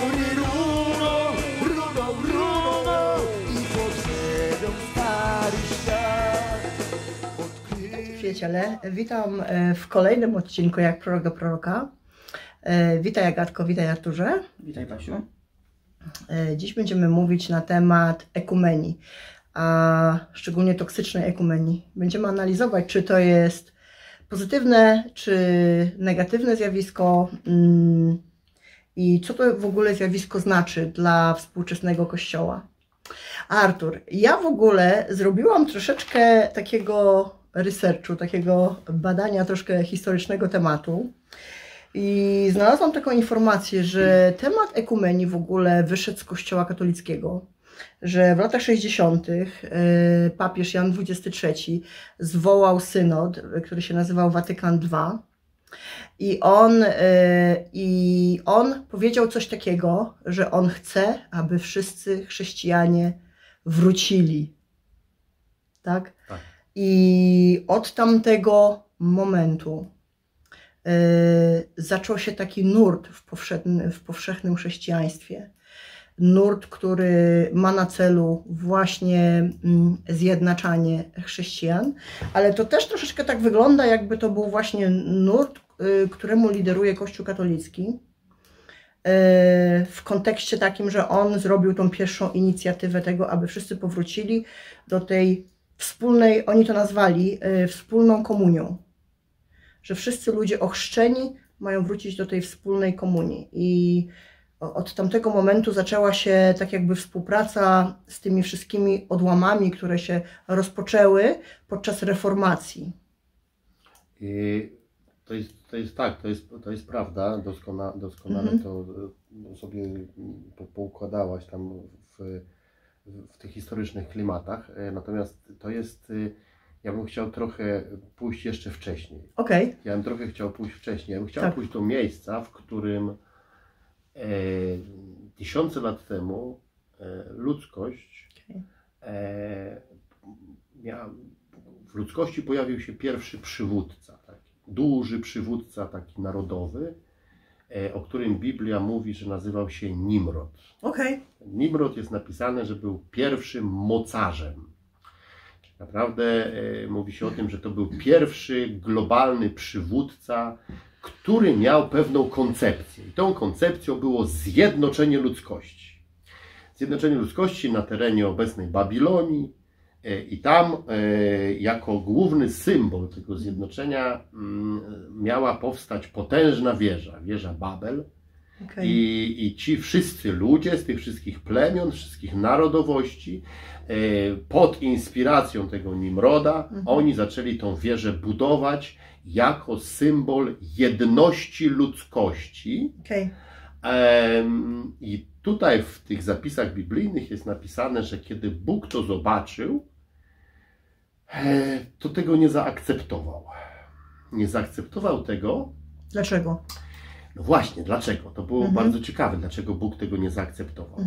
góry runą i podjedą stary świat. Przyjaciele, witam w kolejnym odcinku Jak Prorok do Proroka. Witaj Agatko, witaj Arturze. Witaj Basiu. Dziś będziemy mówić na temat ekumenii, a szczególnie toksycznej ekumenii. Będziemy analizować, czy to jest pozytywne, czy negatywne zjawisko i co to w ogóle zjawisko znaczy dla współczesnego Kościoła. Artur, ja w ogóle zrobiłam troszeczkę takiego researchu, takiego badania troszkę historycznego tematu i znalazłam taką informację, że temat ekumenii w ogóle wyszedł z Kościoła katolickiego, że w latach 60. papież Jan XXIII zwołał synod, który się nazywał Watykan II i on powiedział coś takiego, że on chce, aby wszyscy chrześcijanie wrócili. Tak? Tak. I od tamtego momentu zaczął się taki nurt w powszechnym chrześcijaństwie. Nurt, który ma na celu właśnie zjednaczanie chrześcijan, ale to też troszeczkę tak wygląda, jakby to był właśnie nurt, któremu lideruje Kościół katolicki, w kontekście takim, że on zrobił tą pierwszą inicjatywę tego, aby wszyscy powrócili do tej wspólnej, oni to nazwali wspólną komunią, że wszyscy ludzie ochrzczeni mają wrócić do tej wspólnej komunii i od tamtego momentu zaczęła się tak jakby współpraca z tymi wszystkimi odłamami, które się rozpoczęły podczas reformacji. I to jest prawda, doskonale to sobie poukładałaś tam w tych historycznych klimatach, natomiast to jest, ja bym chciał trochę pójść jeszcze wcześniej. Okej. Ja bym trochę chciał pójść wcześniej, ja bym chciał pójść do miejsca, w którym tysiące lat temu ludzkość w ludzkości pojawił się pierwszy przywódca, taki duży przywódca, taki narodowy, o którym Biblia mówi, że nazywał się Nimrod. Okej. Nimrod jest napisane, że był pierwszym mocarzem. Naprawdę mówi się o tym, że to był pierwszy globalny przywódca, który miał pewną koncepcję. I tą koncepcją było zjednoczenie ludzkości. Zjednoczenie ludzkości na terenie obecnej Babilonii i tam jako główny symbol tego zjednoczenia miała powstać potężna wieża, wieża Babel. Okay. I ci wszyscy ludzie z tych wszystkich plemion, wszystkich narodowości pod inspiracją tego Nimroda, oni zaczęli tą wieżę budować jako symbol jedności ludzkości. Okay. I tutaj w tych zapisach biblijnych jest napisane, że kiedy Bóg to zobaczył, to tego nie zaakceptował. Nie zaakceptował tego. Dlaczego? No właśnie, dlaczego? To było bardzo ciekawe, dlaczego Bóg tego nie zaakceptował.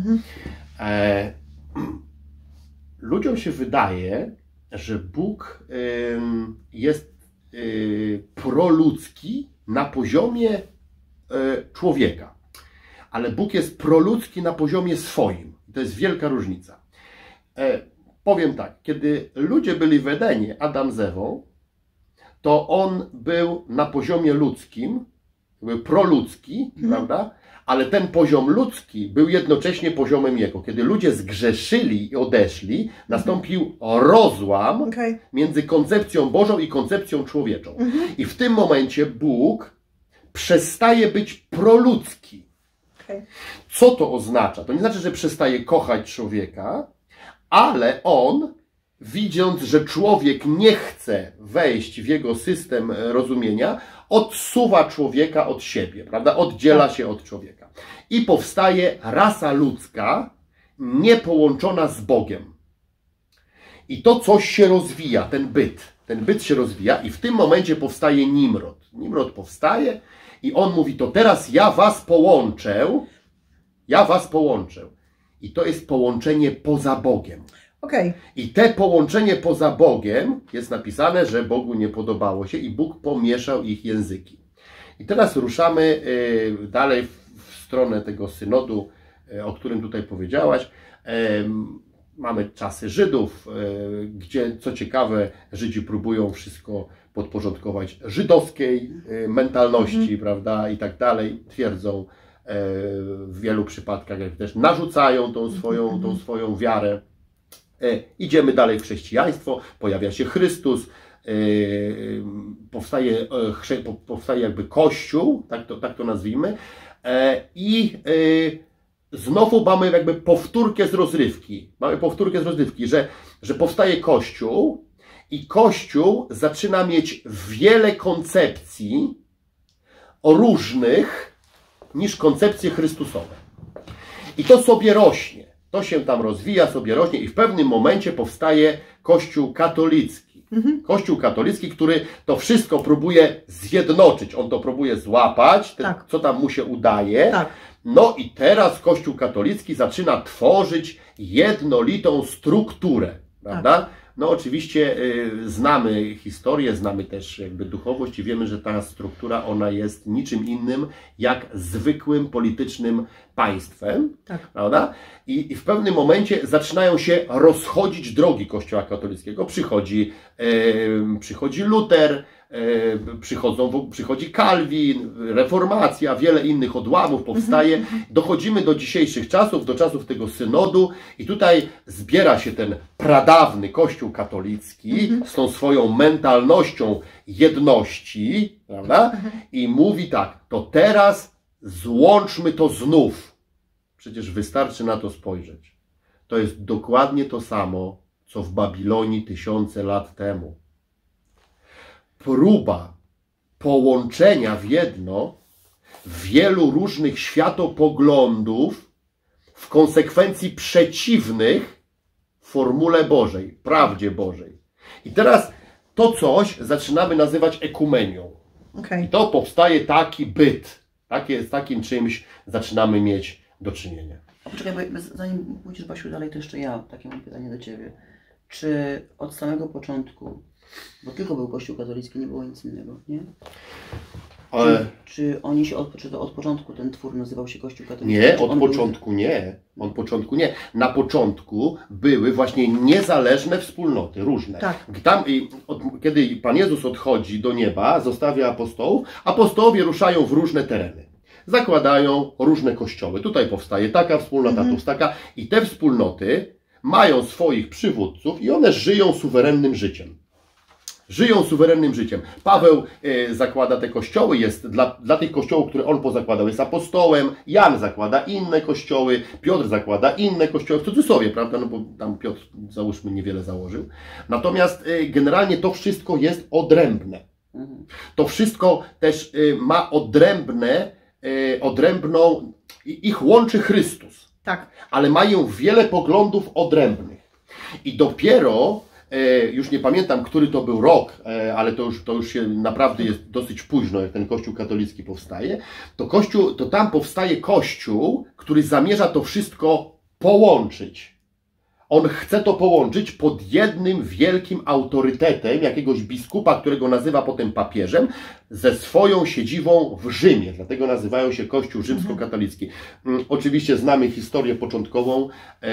Ludziom się wydaje, że Bóg jest proludzki na poziomie człowieka, ale Bóg jest proludzki na poziomie swoim. To jest wielka różnica. Powiem tak, kiedy ludzie byli w Edenie, Adam z Ewą, to on był na poziomie ludzkim, był proludzki, prawda? Ale ten poziom ludzki był jednocześnie poziomem jego. Kiedy ludzie zgrzeszyli i odeszli, nastąpił rozłam między koncepcją Bożą i koncepcją człowieczą. I w tym momencie Bóg przestaje być proludzki. Co to oznacza? To nie znaczy, że przestaje kochać człowieka, ale on, widząc, że człowiek nie chce wejść w jego system rozumienia, odsuwa człowieka od siebie, prawda? Oddziela się od człowieka. I powstaje rasa ludzka niepołączona z Bogiem. I to coś się rozwija, ten byt się rozwija i w tym momencie powstaje Nimrod. Nimrod powstaje i on mówi, to teraz ja was połączę. I to jest połączenie poza Bogiem. I te połączenie poza Bogiem jest napisane, że Bogu nie podobało się i Bóg pomieszał ich języki. I teraz ruszamy dalej w stronę tego synodu, o którym tutaj powiedziałaś. Mamy czasy Żydów, gdzie co ciekawe Żydzi próbują wszystko podporządkować żydowskiej mentalności, prawda, i tak dalej. Twierdzą w wielu przypadkach, jak też narzucają tą swoją wiarę. Idziemy dalej w chrześcijaństwo, pojawia się Chrystus, powstaje jakby Kościół, tak to nazwijmy, i znowu mamy jakby powtórkę z rozrywki. Mamy powtórkę z rozrywki, że powstaje Kościół i Kościół zaczyna mieć wiele koncepcji różnych niż koncepcje chrystusowe. I to sobie rośnie. To się tam rozwija, sobie rośnie i w pewnym momencie powstaje Kościół katolicki. Kościół katolicki, który to wszystko próbuje zjednoczyć. On to próbuje złapać, co tam mu się udaje. Tak. No i teraz Kościół katolicki zaczyna tworzyć jednolitą strukturę, prawda? Tak. No oczywiście znamy historię, znamy też jakby duchowość i wiemy, że ta struktura, ona jest niczym innym jak zwykłym politycznym państwem, tak. Prawda? I w pewnym momencie zaczynają się rozchodzić drogi Kościoła katolickiego. Przychodzi Luter, przychodzi Kalwin, reformacja, wiele innych odłamów powstaje. Dochodzimy do dzisiejszych czasów, do czasów tego synodu i tutaj zbiera się ten pradawny Kościół katolicki z tą swoją mentalnością jedności, prawda? I mówi tak, to teraz złączmy to znów. Przecież wystarczy na to spojrzeć. To jest dokładnie to samo, co w Babilonii tysiące lat temu. Próba połączenia w jedno wielu różnych światopoglądów w konsekwencji przeciwnych formule Bożej, prawdzie Bożej. I teraz to coś zaczynamy nazywać ekumenią. Okay. I to powstaje taki byt. Z takim czymś zaczynamy mieć do czynienia. A poczekaj, bo zanim pójdziesz, Basiu, dalej, to jeszcze ja takie mam pytanie do Ciebie. Czy od samego początku, bo tylko był Kościół katolicki, nie było nic innego, nie? Ale... Czy oni się od początku ten twór nazywał się Kościół katolicki? Nie, od początku nie. Od początku nie. Na początku były właśnie niezależne wspólnoty, różne. Tak. Kiedy Pan Jezus odchodzi do nieba, zostawia apostołów, apostołowie ruszają w różne tereny. Zakładają różne kościoły. Tutaj powstaje taka wspólnota, tu taka. I te wspólnoty mają swoich przywódców i one żyją suwerennym życiem. Żyją suwerennym życiem. Paweł zakłada te kościoły, jest dla tych kościołów, które on pozakładał, jest apostołem. Jan zakłada inne kościoły, Piotr zakłada inne kościoły, w cudzysłowie, prawda, no bo tam Piotr, załóżmy, niewiele założył. Natomiast generalnie to wszystko jest odrębne. To wszystko też ma odrębną, ich łączy Chrystus. Tak. Ale mają wiele poglądów odrębnych. I dopiero już nie pamiętam, który to był rok, ale to już się naprawdę jest dosyć późno, jak ten Kościół katolicki powstaje, to tam powstaje Kościół, który zamierza to wszystko połączyć. On chce to połączyć pod jednym wielkim autorytetem jakiegoś biskupa, którego nazywa potem papieżem, ze swoją siedzibą w Rzymie. Dlatego nazywają się Kościół rzymskokatolicki. Oczywiście znamy historię początkową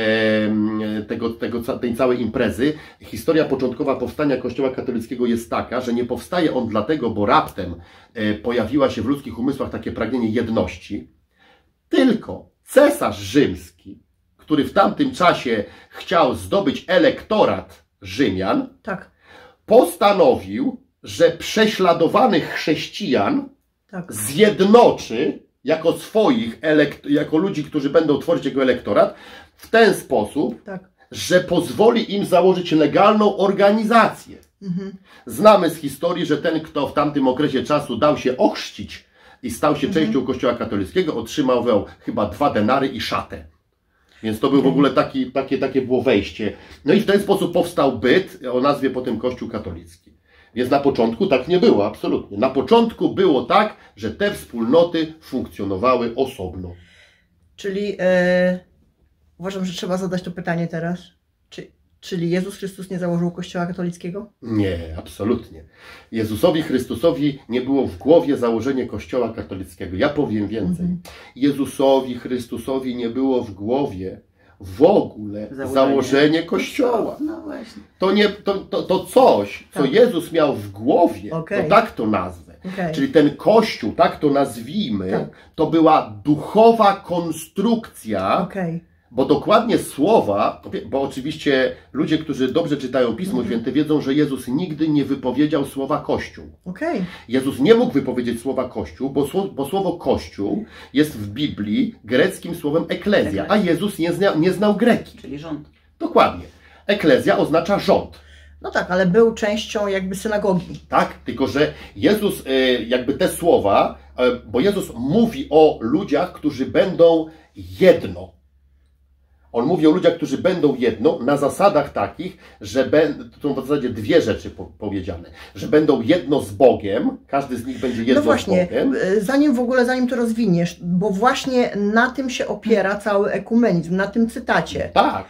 tej całej imprezy. Historia początkowa powstania Kościoła katolickiego jest taka, że nie powstaje on dlatego, bo raptem pojawiła się w ludzkich umysłach takie pragnienie jedności, tylko cesarz rzymski, który w tamtym czasie chciał zdobyć elektorat Rzymian, tak, postanowił, że prześladowanych chrześcijan zjednoczy jako swoich, jako ludzi, którzy będą tworzyć jego elektorat, w ten sposób, że pozwoli im założyć legalną organizację. Znamy z historii, że ten, kto w tamtym okresie czasu dał się ochrzcić i stał się częścią Kościoła katolickiego, otrzymał chyba 2 denary i szatę. Więc to był w ogóle takie było wejście. No i w ten sposób powstał byt o nazwie potem Kościół katolicki. Więc na początku tak nie było, absolutnie. Na początku było tak, że te wspólnoty funkcjonowały osobno. Czyli uważam, że trzeba zadać to pytanie teraz. Czyli Jezus Chrystus nie założył Kościoła katolickiego? Nie, absolutnie. Jezusowi Chrystusowi nie było w głowie założenie Kościoła katolickiego. Ja powiem więcej. Jezusowi Chrystusowi nie było w głowie w ogóle założenie Kościoła. No właśnie. To coś, co Jezus miał w głowie, to tak to nazwę. Czyli ten Kościół, tak to nazwijmy, to była duchowa konstrukcja, bo dokładnie słowa, bo oczywiście ludzie, którzy dobrze czytają Pismo Święte, wiedzą, że Jezus nigdy nie wypowiedział słowa Kościół. Jezus nie mógł wypowiedzieć słowa Kościół, bo słowo Kościół jest w Biblii greckim słowem eklezja, a Jezus nie znał greki. Czyli rząd. Dokładnie. Eklezja oznacza rząd. No tak, ale był częścią jakby synagogi. Tak, tylko że Jezus jakby te słowa, bo Jezus mówi o ludziach, którzy będą jedno. On mówi o ludziach, którzy będą jedno na zasadach takich, że to są w zasadzie dwie rzeczy powiedziane. Że będą jedno z Bogiem, każdy z nich będzie jedno z Bogiem. Zanim to rozwiniesz, bo właśnie na tym się opiera cały ekumenizm, na tym cytacie. Tak.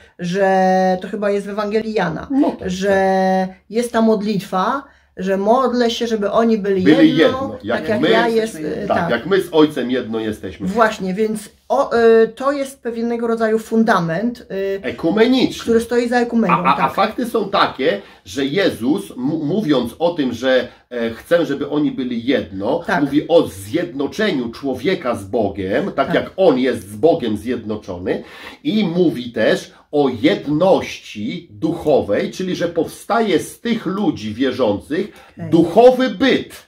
Że to chyba jest w Ewangelii Jana, że jest ta modlitwa, że modlę się, żeby oni byli jedno, jak jak my, ja jest, jak my z Ojcem jedno jesteśmy. Właśnie, więc to jest pewnego rodzaju fundament ekumeniczny, który stoi za ekumenią. A fakty są takie, że Jezus, mówiąc o tym, że chce, żeby oni byli jedno, mówi o zjednoczeniu człowieka z Bogiem, tak jak On jest z Bogiem zjednoczony, i mówi też o jedności duchowej, czyli że powstaje z tych ludzi wierzących duchowy byt.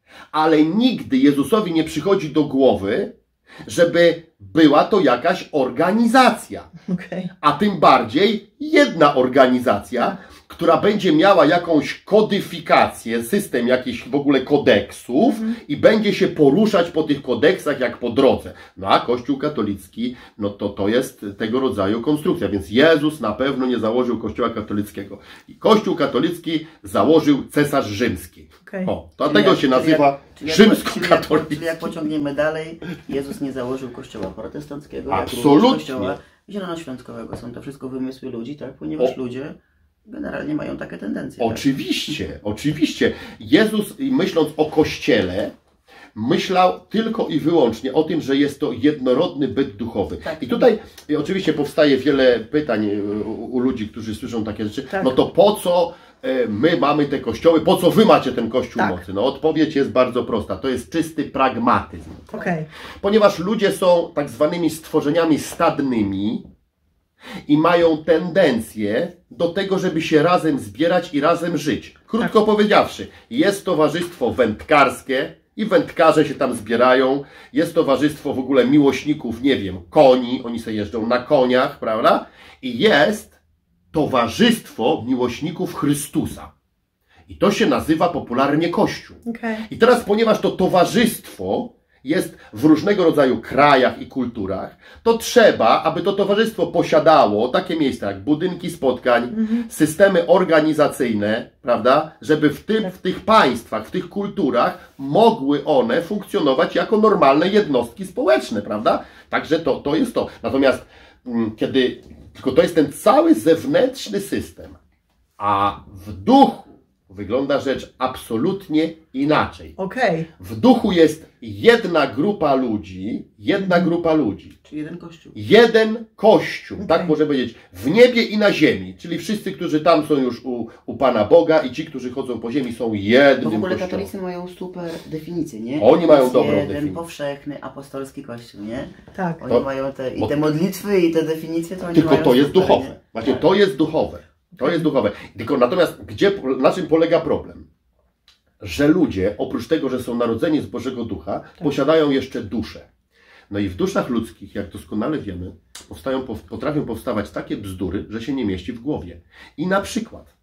Ale nigdy Jezusowi nie przychodzi do głowy, żeby była to jakaś organizacja. A tym bardziej jedna organizacja, która będzie miała jakąś kodyfikację, system jakichś w ogóle kodeksów i będzie się poruszać po tych kodeksach jak po drodze. No a Kościół katolicki, no to jest tego rodzaju konstrukcja, więc Jezus na pewno nie założył Kościoła katolickiego. I Kościół katolicki założył cesarz rzymski. O, dlatego się nazywa rzymskokatolicki. Czyli jak pociągniemy dalej, Jezus nie założył Kościoła protestanckiego, absolutnie. Jak Kościoła zielonoświątkowego. Są to wszystko wymysły ludzi, tak? Ponieważ ludzie generalnie mają takie tendencje. Oczywiście, oczywiście. Jezus, myśląc o Kościele, myślał tylko i wyłącznie o tym, że jest to jednorodny byt duchowy. I tutaj oczywiście powstaje wiele pytań u ludzi, którzy słyszą takie rzeczy. No to po co my mamy te kościoły, po co wy macie ten Kościół mocy? No odpowiedź jest bardzo prosta. To jest czysty pragmatyzm. Ponieważ ludzie są tak zwanymi stworzeniami stadnymi i mają tendencję do tego, żeby się razem zbierać i razem żyć. Krótko powiedziawszy, jest towarzystwo wędkarskie i wędkarze się tam zbierają. Jest towarzystwo w ogóle miłośników, nie wiem, koni, oni sobie jeżdżą na koniach, prawda? I jest towarzystwo miłośników Chrystusa. I to się nazywa popularnie Kościół. I teraz, ponieważ to towarzystwo jest w różnego rodzaju krajach i kulturach, to trzeba, aby to towarzystwo posiadało takie miejsca jak budynki spotkań, systemy organizacyjne, prawda, żeby w tych państwach, w tych kulturach mogły one funkcjonować jako normalne jednostki społeczne, prawda? Także to jest to. Natomiast tylko to jest ten cały zewnętrzny system, a w duchu wygląda rzecz absolutnie inaczej. W duchu jest jedna grupa ludzi, Czyli jeden Kościół. Jeden Kościół, tak może powiedzieć, w niebie i na ziemi. Czyli wszyscy, którzy tam są już u Pana Boga i ci, którzy chodzą po ziemi, są jednym w ogóle Kościołem. katolicy mają super definicję, nie? Oni mają dobrą definicję. Jeden powszechny apostolski Kościół, nie? Oni mają te modlitwy i te definicje, to oni tylko mają to jest super, duchowe. Nie? Właśnie to jest duchowe. To jest duchowe. Tylko natomiast na czym polega problem? Że ludzie, oprócz tego, że są narodzeni z Bożego Ducha, posiadają jeszcze duszę. No i w duszach ludzkich, jak doskonale wiemy, potrafią powstawać takie bzdury, że się nie mieści w głowie. I na przykład,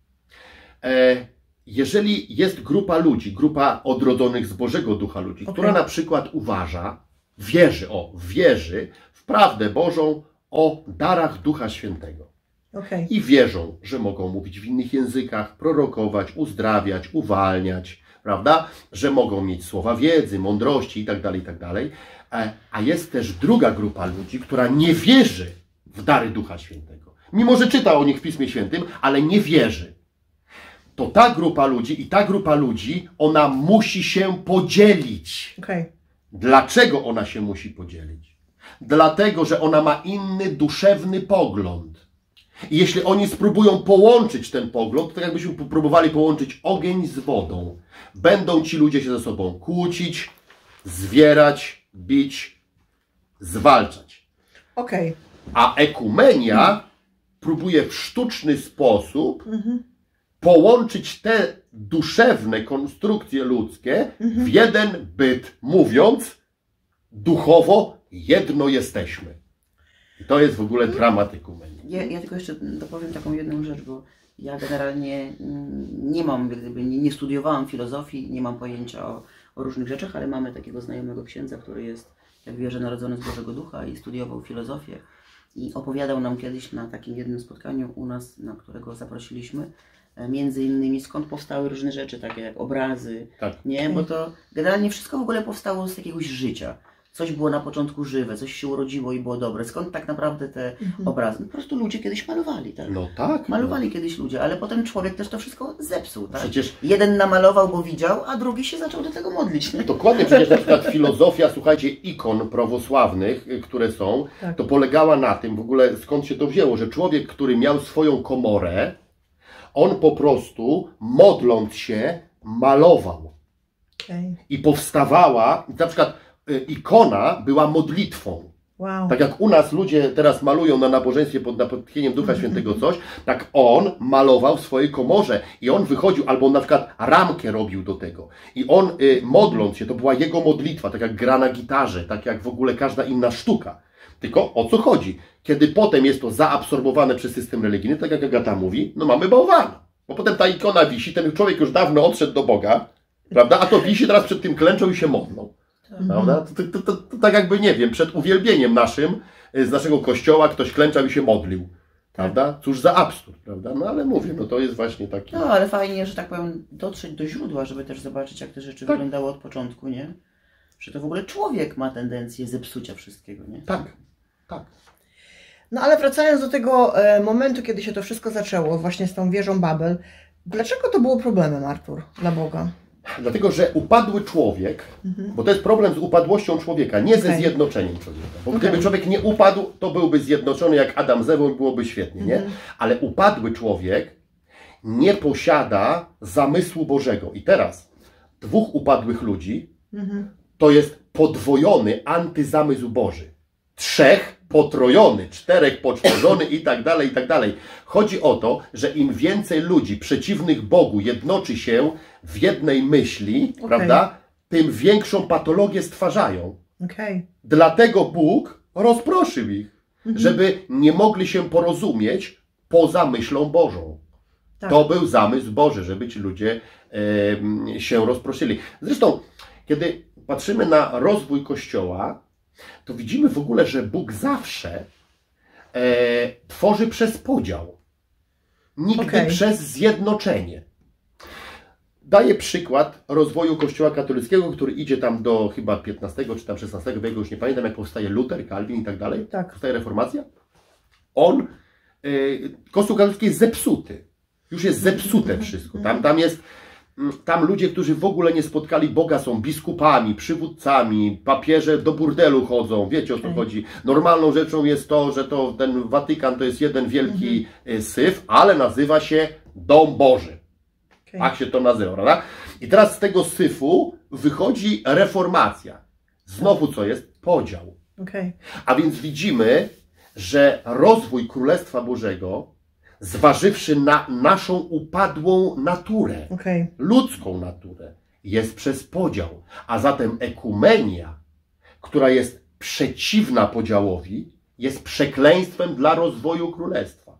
jeżeli jest grupa ludzi, grupa odrodzonych z Bożego Ducha ludzi, która na przykład uważa, wierzy w prawdę Bożą o darach Ducha Świętego. I wierzą, że mogą mówić w innych językach, prorokować, uzdrawiać, uwalniać, prawda? Że mogą mieć słowa wiedzy, mądrości itd., itd. A jest też druga grupa ludzi, która nie wierzy w dary Ducha Świętego. mimo że czyta o nich w Pismie Świętym, ale nie wierzy. To ta grupa ludzi i ta grupa ludzi, ona musi się podzielić. Okej. Dlaczego ona się musi podzielić? Dlatego, że ona ma inny duszewny pogląd. I jeśli oni spróbują połączyć ten pogląd, to tak jakbyśmy próbowali połączyć ogień z wodą. Będą ci ludzie się ze sobą kłócić, zwierać, bić, zwalczać. Okej. A ekumenia próbuje w sztuczny sposób połączyć te duszewne konstrukcje ludzkie w jeden byt, mówiąc duchowo jedno jesteśmy. I to jest w ogóle dramat ekumenii. Ja tylko jeszcze dopowiem taką jedną rzecz, bo ja generalnie nie mam, gdyby nie studiowałam filozofii, nie mam pojęcia o różnych rzeczach, ale mamy takiego znajomego księdza, który jest, jak wierzę, narodzony z Bożego Ducha i studiował filozofię. I opowiadał nam kiedyś na takim jednym spotkaniu u nas, na którego zaprosiliśmy, między innymi skąd powstały różne rzeczy, takie jak obrazy, nie? Bo to generalnie wszystko w ogóle powstało z jakiegoś życia. Coś było na początku żywe, coś się urodziło i było dobre. Skąd tak naprawdę te obrazy? No, po prostu ludzie kiedyś malowali, tak? No tak. Malowali kiedyś ludzie, ale potem człowiek też to wszystko zepsuł, tak? Przecież jeden namalował, bo widział, a drugi się zaczął do tego modlić. Nie? dokładnie, przecież na przykład filozofia, słuchajcie, ikon prawosławnych, które są, to polegała na tym, w ogóle skąd się to wzięło, że człowiek, który miał swoją komorę, on po prostu, modląc się, malował. I powstawała, na przykład ikona była modlitwą. Wow. Tak jak u nas ludzie teraz malują na nabożeństwie pod napotkieniem Ducha Świętego coś, tak on malował w swojej komorze i on wychodził, albo on na przykład ramkę robił do tego. I on modląc się, to była jego modlitwa, tak jak gra na gitarze, tak jak w ogóle każda inna sztuka. Tylko o co chodzi? Kiedy potem jest to zaabsorbowane przez system religijny, tak jak Agata mówi, no mamy bałwana. Bo potem ta ikona wisi, ten człowiek już dawno odszedł do Boga, prawda? A to wisi teraz przed tym klęczą i się modlą. Prawda? To tak jakby, nie wiem, przed uwielbieniem naszym, z naszego kościoła ktoś klęczał i się modlił. Prawda? Cóż za absurd, prawda? No ale mówię, no to jest właśnie taki... No ale fajnie, że tak powiem, dotrzeć do źródła, żeby też zobaczyć, jak te rzeczy wyglądały od początku, nie? Że to w ogóle człowiek ma tendencję zepsucia wszystkiego, nie? Tak, tak. No ale wracając do tego momentu, kiedy się to wszystko zaczęło, właśnie z tą wieżą Babel, dlaczego to było problemem, Artur, dla Boga? Dlatego, że upadły człowiek, bo to jest problem z upadłością człowieka, nie ze zjednoczeniem człowieka. Bo gdyby człowiek nie upadł, to byłby zjednoczony jak Adam z Ewą, byłoby świetnie, nie? Ale upadły człowiek nie posiada zamysłu Bożego. I teraz dwóch upadłych ludzi to jest podwojony antyzamysł Boży. Trzech potrojony, czterech poczworzony i tak dalej, i tak dalej. Chodzi o to, że im więcej ludzi przeciwnych Bogu jednoczy się w jednej myśli, prawda, tym większą patologię stwarzają. Dlatego Bóg rozproszył ich, żeby nie mogli się porozumieć poza myślą Bożą. To był zamysł Boży, żeby ci ludzie się rozproszyli. Zresztą, kiedy patrzymy na rozwój Kościoła, to widzimy w ogóle, że Bóg zawsze tworzy przez podział. Nigdy przez zjednoczenie. Daję przykład rozwoju Kościoła katolickiego, który idzie tam do chyba XV czy tam XVI wieku, już nie pamiętam, jak powstaje Luter, Kalwin i tak dalej. Powstaje reformacja. Kościół katolicki jest zepsuty. Już jest zepsute wszystko. Tam ludzie, którzy w ogóle nie spotkali Boga, są biskupami, przywódcami, papieże do burdelu chodzą, wiecie o co chodzi. Normalną rzeczą jest to, że ten Watykan to jest jeden wielki syf, ale nazywa się Dom Boży. Tak się to nazywa, prawda? I teraz z tego syfu wychodzi reformacja. Znowu co jest? Podział. A więc widzimy, że rozwój Królestwa Bożego, zważywszy na naszą upadłą naturę, ludzką naturę, jest przez podział. A zatem ekumenia, która jest przeciwna podziałowi, jest przekleństwem dla rozwoju Królestwa.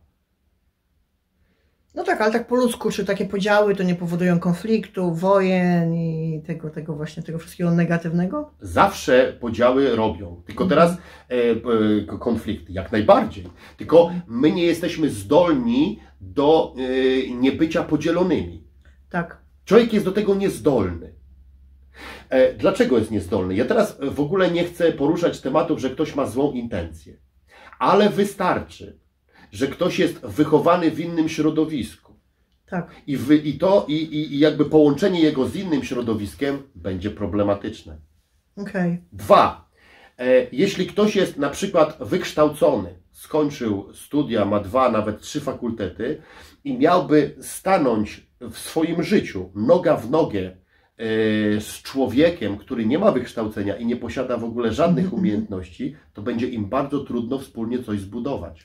No tak, ale tak po ludzku, czy takie podziały to nie powodują konfliktu, wojen i tego wszystkiego negatywnego? Zawsze podziały robią, tylko teraz konflikty, jak najbardziej. Tylko my nie jesteśmy zdolni do niebycia podzielonymi. Człowiek jest do tego niezdolny. Dlaczego jest niezdolny? Ja teraz w ogóle nie chcę poruszać tematów, że ktoś ma złą intencję, ale wystarczy, że ktoś jest wychowany w innym środowisku. Tak. I jakby połączenie jego z innym środowiskiem będzie problematyczne. Okej. 2. Jeśli ktoś jest na przykład wykształcony, skończył studia, ma 2, nawet 3 fakultety i miałby stanąć w swoim życiu noga w nogę z człowiekiem, który nie ma wykształcenia i nie posiada w ogóle żadnych umiejętności, to będzie im bardzo trudno wspólnie coś zbudować.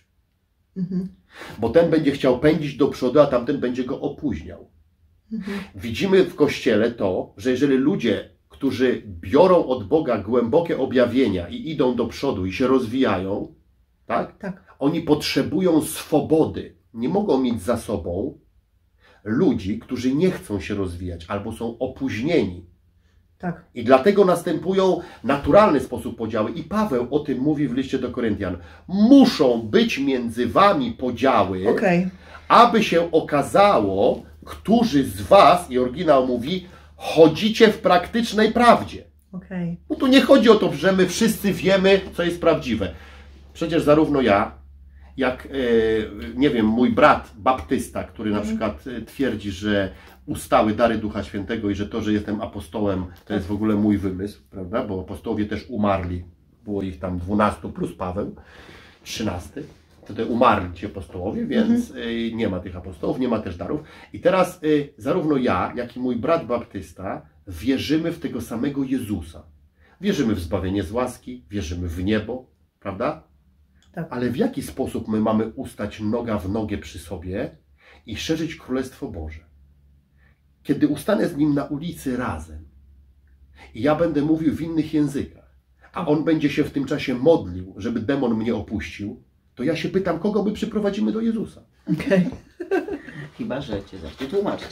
Bo ten będzie chciał pędzić do przodu, a tamten będzie go opóźniał. Widzimy w Kościele to, że jeżeli ludzie, którzy biorą od Boga głębokie objawienia i idą do przodu i się rozwijają, tak? Tak. Oni potrzebują swobody. Nie mogą mieć za sobą ludzi, którzy nie chcą się rozwijać albo są opóźnieni. Tak. I dlatego następują naturalny sposób podziały. I Paweł o tym mówi w liście do Koryntian. Muszą być między wami podziały, Okej. aby się okazało, którzy z was, i oryginał mówi, chodzicie w praktycznej prawdzie. Okej. No tu nie chodzi o to, że my wszyscy wiemy, co jest prawdziwe. Przecież zarówno ja, jak, nie wiem, mój brat baptysta, który na przykład twierdzi, że ustały dary Ducha Świętego i że to, że jestem apostołem, to jest w ogóle mój wymysł, prawda? Bo apostołowie też umarli. Było ich tam 12 plus Paweł, 13. Wtedy umarli ci apostołowie, więc nie ma tych apostołów, nie ma też darów. I teraz zarówno ja, jak i mój brat baptysta wierzymy w tego samego Jezusa. Wierzymy w zbawienie z łaski, wierzymy w niebo, prawda? Tak. Ale w jaki sposób my mamy ustać noga w nogę przy sobie i szerzyć Królestwo Boże? Kiedy ustanę z Nim na ulicy razem i ja będę mówił w innych językach, a On będzie się w tym czasie modlił, żeby demon mnie opuścił, to ja się pytam, kogo my przyprowadzimy do Jezusa? Okej. Chyba, że cię zacznie tłumaczyć.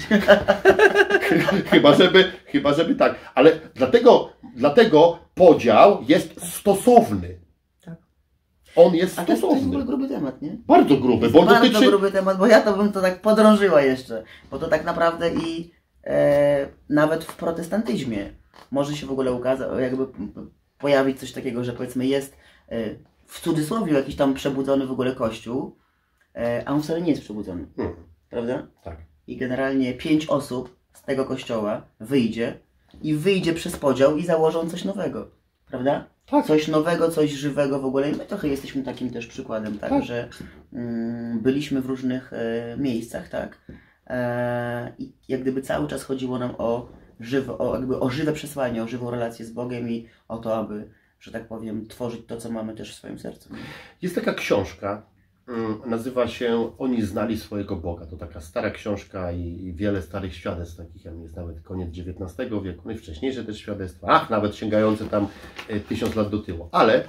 chyba, żeby tak. Ale dlatego podział jest stosowny. Tak. On jest A to jest w stosowny. ogóle gruby temat, nie? Bardzo gruby, bo on Bardzo dotyczy... gruby temat, bo ja to bym to tak podrążyła jeszcze. Bo to tak naprawdę i nawet w protestantyzmie może się w ogóle ukazać, jakby pojawić coś takiego, że powiedzmy jest w cudzysłowie jakiś tam przebudzony w ogóle kościół, a on wcale nie jest przebudzony. Prawda? Tak. I generalnie 5 osób z tego kościoła wyjdzie przez podział i założą coś nowego. Prawda? Tak. Coś nowego, coś żywego w ogóle. I my trochę jesteśmy takim też przykładem, tak? Tak. Że byliśmy w różnych miejscach, tak? I jak gdyby cały czas chodziło nam o żywe przesłanie, o żywą relację z Bogiem i o to, aby, że tak powiem, tworzyć to, co mamy też w swoim sercu. Jest taka książka, nazywa się Oni znali swojego Boga. To taka stara książka i wiele starych świadectw, takich jak jest nawet koniec XIX wieku, no i wcześniejsze też świadectwa, nawet sięgające tam 1000 lat do tyłu. Ale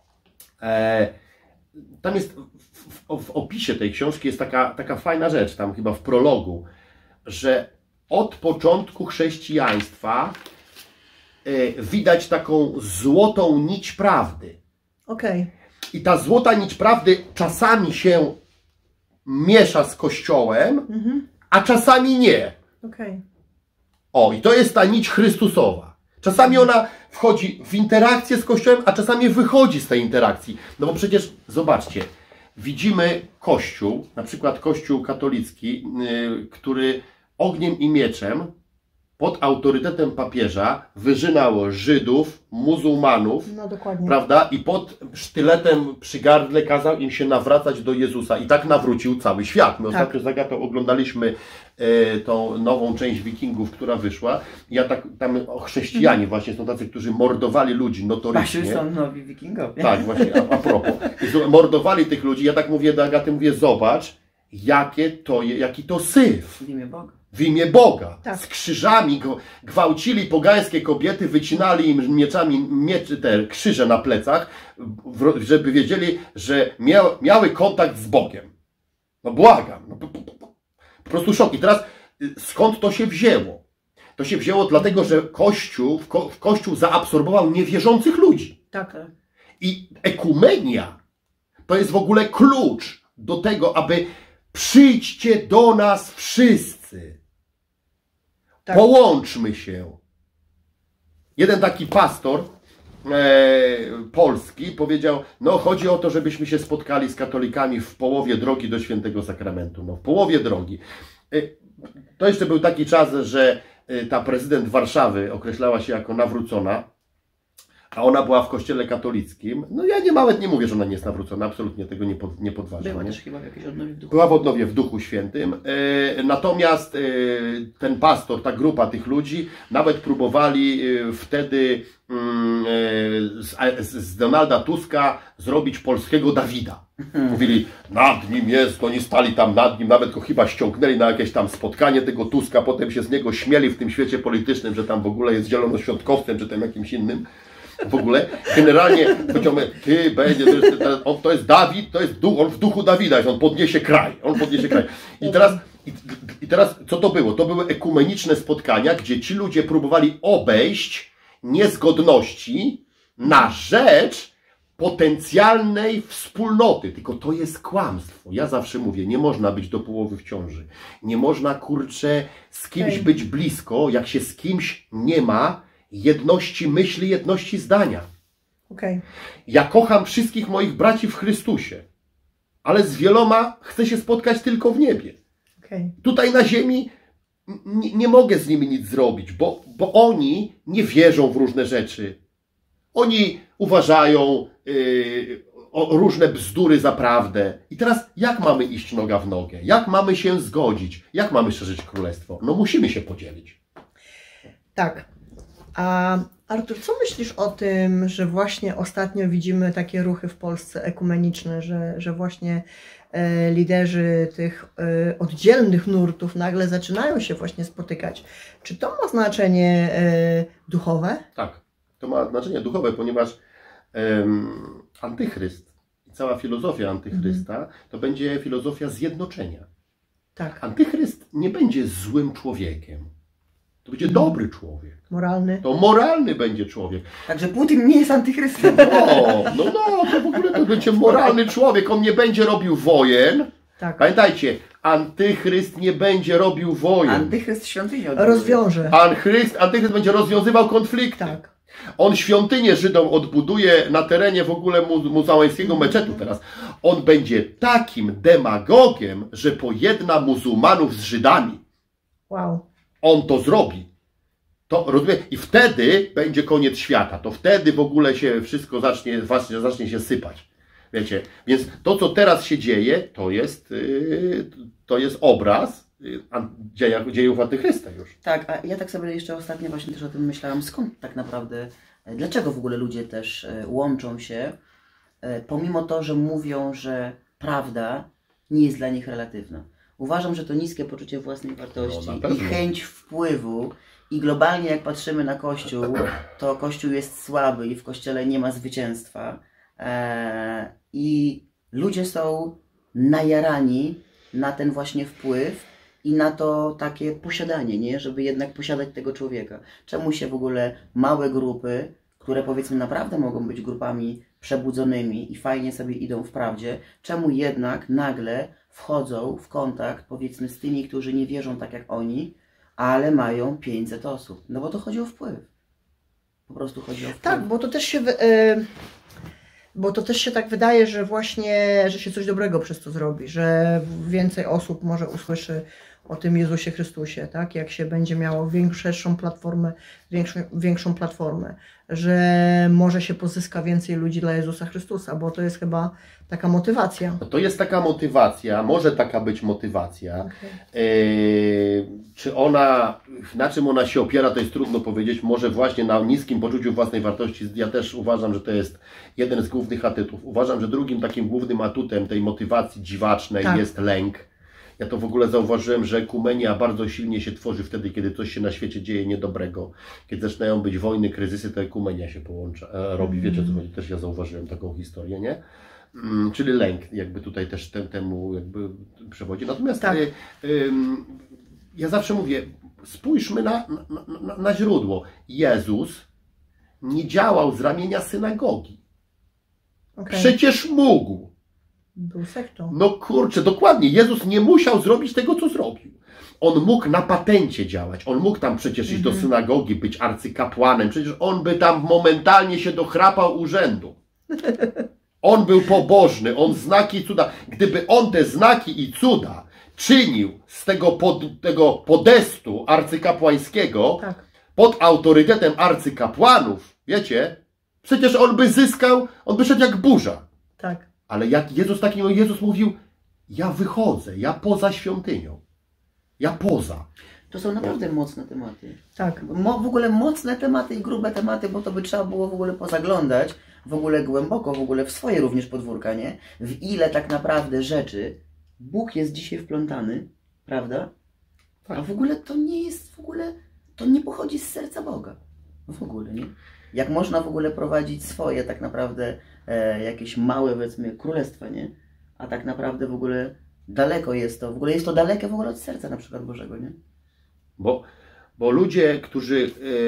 tam jest w opisie tej książki jest taka fajna rzecz, tam chyba w prologu, że od początku chrześcijaństwa widać taką złotą nić prawdy. Okej. I ta złota nić prawdy czasami się miesza z Kościołem, a czasami nie. Okej. O, i to jest ta nić Chrystusowa. Czasami ona wchodzi w interakcję z Kościołem, a czasami wychodzi z tej interakcji. No bo przecież, zobaczcie, widzimy Kościół, na przykład Kościół katolicki, który ogniem i mieczem pod autorytetem papieża wyżynał Żydów, muzułmanów, No dokładnie. prawda? I pod sztyletem przy gardle kazał im się nawracać do Jezusa. I tak nawrócił cały świat. My ostatnio z Agatą oglądaliśmy tą nową część Wikingów, która wyszła. Ja tak, tam chrześcijanie właśnie są tacy, którzy mordowali ludzi notorycznie. Basiu, są nowi wikingowie. Tak, właśnie, a propos. I mordowali tych ludzi. Ja tak mówię do Agaty, mówię, zobacz, jaki to syf. W imię Boga. W imię Boga. Tak. Z krzyżami gwałcili pogańskie kobiety, wycinali im mieczami te krzyże na plecach, żeby wiedzieli, że miały kontakt z Bogiem. No błagam. No, po prostu szok. I teraz skąd to się wzięło? To się wzięło dlatego, że Kościół zaabsorbował niewierzących ludzi. Tak. I ekumenia to jest w ogóle klucz do tego, aby przyjdźcie do nas wszyscy. Tak. Połączmy się. Jeden taki pastor Polski powiedział, no chodzi o to, żebyśmy się spotkali z katolikami w połowie drogi do Świętego Sakramentu. No w połowie drogi. To jeszcze był taki czas, że ta prezydent Warszawy określała się jako nawrócona, a ona była w kościele katolickim. No ja nawet nie mówię, że ona nie jest nawrócona, absolutnie tego nie podważam. Była nie? też chyba w jakiejś odnowie w duchu. Była w odnowie w Duchu Świętym. Natomiast ten pastor, ta grupa tych ludzi nawet próbowali wtedy z Donalda Tuska zrobić polskiego Dawida. Mówili, nad nim jest, oni stali tam nad nim, nawet go chyba ściągnęli na jakieś tam spotkanie tego Tuska, potem się z niego śmieli w tym świecie politycznym, że tam w ogóle jest zielonoświątkowcem, czy tam jakimś innym. W ogóle, generalnie powiedział, ty będzie, to jest Dawid, to jest duch, on w duchu Dawida jest, on podniesie kraj. I teraz co to było? To były ekumeniczne spotkania, gdzie ci ludzie próbowali obejść niezgodności na rzecz potencjalnej wspólnoty. Tylko to jest kłamstwo. Ja zawsze mówię, nie można być do połowy w ciąży. Nie można, kurczę, z kimś być blisko, jak się z kimś nie ma jedności myśli, jedności zdania. Ja kocham wszystkich moich braci w Chrystusie, ale z wieloma chcę się spotkać tylko w niebie. Tutaj na ziemi nie mogę z nimi nic zrobić, bo oni nie wierzą w różne rzeczy. Oni uważają różne bzdury za prawdę. I teraz jak mamy iść noga w nogę? Jak mamy się zgodzić? Jak mamy szerzyć królestwo? No musimy się podzielić. Tak. A Artur, co myślisz o tym, że właśnie ostatnio widzimy takie ruchy w Polsce ekumeniczne, że właśnie liderzy tych oddzielnych nurtów nagle zaczynają się właśnie spotykać? Czy to ma znaczenie duchowe? Tak, to ma znaczenie duchowe, ponieważ antychryst i cała filozofia antychrysta to będzie filozofia zjednoczenia. Tak. Antychryst nie będzie złym człowiekiem. To będzie dobry człowiek. Moralny. To moralny będzie człowiek. Także Putin nie jest antychrystem. No, to w ogóle to będzie moralny człowiek. On nie będzie robił wojen. Tak. Pamiętajcie, antychryst nie będzie robił wojen. Antychryst świątynię rozwiąże. Antychryst będzie rozwiązywał konflikty. Tak. On świątynię Żydom odbuduje na terenie w ogóle muzułmańskiego meczetu teraz. On będzie takim demagogiem, że pojedna muzułmanów z Żydami. Wow. On to zrobi. To, rozumiem? I wtedy będzie koniec świata. To wtedy w ogóle się wszystko zacznie się sypać. Wiecie? Więc to, co teraz się dzieje, to jest obraz dziejów antychrysta już. Tak, a ja tak sobie jeszcze ostatnio właśnie też o tym myślałam, skąd tak naprawdę, dlaczego w ogóle ludzie też łączą się, pomimo to, że mówią, że prawda nie jest dla nich relatywna. Uważam, że to niskie poczucie własnej wartości i chęć wpływu i globalnie jak patrzymy na Kościół, to Kościół jest słaby i w Kościele nie ma zwycięstwa i ludzie są najarani na ten właśnie wpływ i na to takie posiadanie, nie? Żeby jednak posiadać tego człowieka. Czemu się w ogóle małe grupy, które powiedzmy naprawdę mogą być grupami przebudzonymi i fajnie sobie idą w prawdzie, czemu jednak nagle wchodzą w kontakt powiedzmy z tymi, którzy nie wierzą tak jak oni, ale mają 500 osób. No bo to chodzi o wpływ. Po prostu chodzi o wpływ. Tak, bo to też się tak wydaje, że właśnie, że się coś dobrego przez to zrobi, że więcej osób może usłyszy o tym Jezusie Chrystusie, tak? Jak się będzie miało większą platformę, że może się pozyska więcej ludzi dla Jezusa Chrystusa, bo to jest chyba taka motywacja. To jest taka motywacja, może taka być motywacja. Okay. Czy ona, na czym ona się opiera, to jest trudno powiedzieć. Może właśnie na niskim poczuciu własnej wartości. Ja też uważam, że to jest jeden z głównych atutów. Uważam, że drugim takim głównym atutem tej motywacji dziwacznej jest lęk. Ja to w ogóle zauważyłem, że ekumenia bardzo silnie się tworzy wtedy, kiedy coś się na świecie dzieje niedobrego. Kiedy zaczynają być wojny, kryzysy, to ekumenia się robi. Wiecie co chodzi? Też ja zauważyłem taką historię, nie? Czyli lęk jakby tutaj też temu jakby przewodzi. Natomiast ja zawsze mówię, spójrzmy na źródło. Jezus nie działał z ramienia synagogi. Okay. Przecież mógł. Był sektą. No kurczę, dokładnie. Jezus nie musiał zrobić tego, co zrobił. on mógł na patencie działać, on mógł tam przecież iść do synagogi, być arcykapłanem, przecież on by tam momentalnie się dochrapał urzędu. On był pobożny, on znaki i cuda. Gdyby on te znaki i cuda czynił z tego podestu arcykapłańskiego, Tak. pod autorytetem arcykapłanów, wiecie, przecież on by zyskał, on by szedł jak burza. Tak. Ale jak Jezus mówił, ja wychodzę, ja poza świątynią. Ja poza. To są naprawdę mocne tematy. Tak. W ogóle mocne tematy i grube tematy, bo to by trzeba było w ogóle pozaglądać, w ogóle głęboko, w ogóle w swoje również podwórka, nie? W ile tak naprawdę rzeczy Bóg jest dzisiaj wplątany, prawda? Tak. A w ogóle to nie jest, to nie pochodzi z serca Boga. W ogóle, nie? Jak można w ogóle prowadzić swoje tak naprawdę jakieś małe, powiedzmy, królestwa, nie? A tak naprawdę w ogóle daleko jest to, w ogóle jest to dalekie w ogóle od serca na przykład Bożego, nie? Bo ludzie, którzy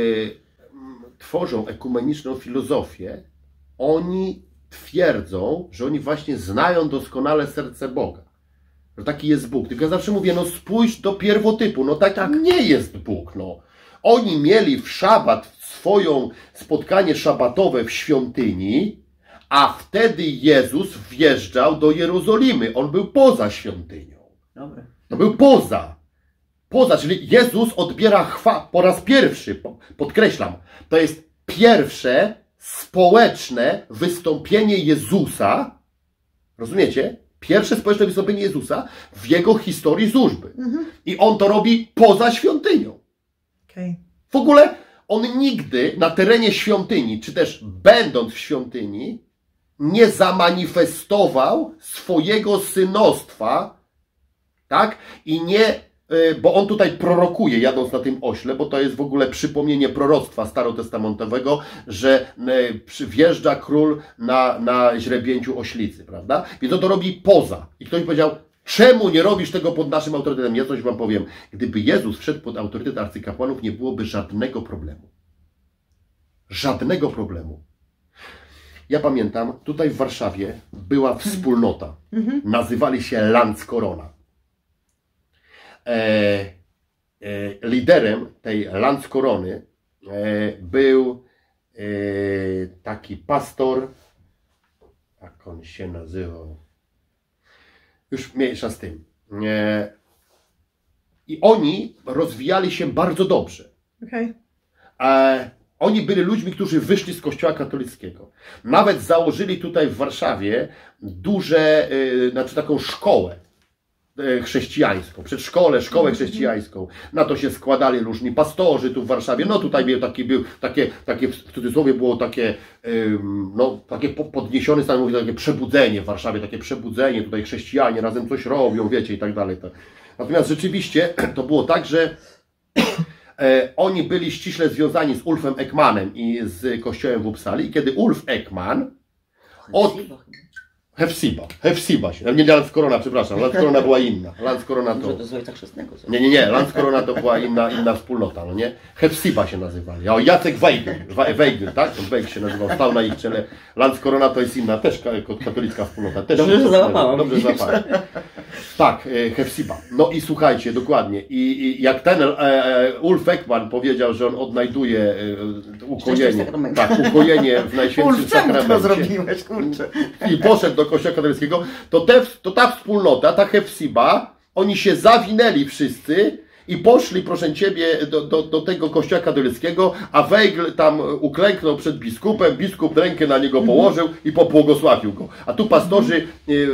tworzą ekumeniczną filozofię, oni twierdzą, że oni właśnie znają doskonale serce Boga. Że taki jest Bóg. Tylko ja zawsze mówię, no spójrz do pierwotypu, no tak nie jest Bóg, no. Oni mieli w szabat swoją spotkanie szabatowe w świątyni, a wtedy Jezus wjeżdżał do Jerozolimy. On był poza świątynią. Dobra. To był poza, czyli Jezus odbiera po raz pierwszy, podkreślam, to jest pierwsze społeczne wystąpienie Jezusa, rozumiecie? Pierwsze społeczne wystąpienie Jezusa w Jego historii służby. I On to robi poza świątynią. Okay. W ogóle On nigdy na terenie świątyni, czy też będąc w świątyni, nie zamanifestował swojego synostwa, tak? I nie, bo on tutaj prorokuje, jadąc na tym ośle, bo to jest w ogóle przypomnienie proroctwa starotestamentowego, że wjeżdża król na źrebięciu oślicy, prawda? Więc on to robi poza. I ktoś powiedział, czemu nie robisz tego pod naszym autorytetem? Ja coś wam powiem. Gdyby Jezus wszedł pod autorytet arcykapłanów, nie byłoby żadnego problemu. Żadnego problemu. Ja pamiętam, tutaj w Warszawie była wspólnota. Nazywali się Landskorona. Liderem tej Landskorony był taki pastor, jak on się nazywał, już mniejsza z tym. I oni rozwijali się bardzo dobrze. Okay. Oni byli ludźmi, którzy wyszli z Kościoła katolickiego. Nawet założyli tutaj w Warszawie znaczy taką szkołę chrześcijańską, przedszkole, szkołę chrześcijańską. Na to się składali różni pastorzy tu w Warszawie. No tutaj takie w cudzysłowie było takie, no takie podniesione stan, mówię, takie przebudzenie w Warszawie, takie przebudzenie, tutaj chrześcijanie razem coś robią, wiecie, i tak dalej. Natomiast rzeczywiście to było tak, że oni byli ściśle związani z Ulfem Ekmanem i z kościołem w Uppsali. I kiedy Ulf Ekman Hefsiba się. Nie Landskorona, przepraszam. Landskorona była inna. Landskorona to... Może to z Ojca Chrzestnego. Nie. Landskorona to była inna wspólnota, no nie? Hefsiba się nazywali. O, Jacek Weigl, tak? On Weigl się nazywał, stał na ich czele. Landskorona to jest inna, też katolicka wspólnota. Też dobrze, że załapałem. Dobrze załapałem. Tak, Hefsiba. No i słuchajcie, dokładnie. I jak ten Ulf Ekman powiedział, że on odnajduje ukojenie. Tak, ukojenie w Najświętszym Sakramencie. to zrobiłeś, kurczę. I poszedł do Kościoła katolickiego, to ta wspólnota, ta Hefsiba, oni się zawinęli wszyscy i poszli, proszę Ciebie, do tego Kościoła katolickiego, a Weigl tam uklęknął przed biskupem, biskup rękę na niego położył i pobłogosławił go. A tu pastorzy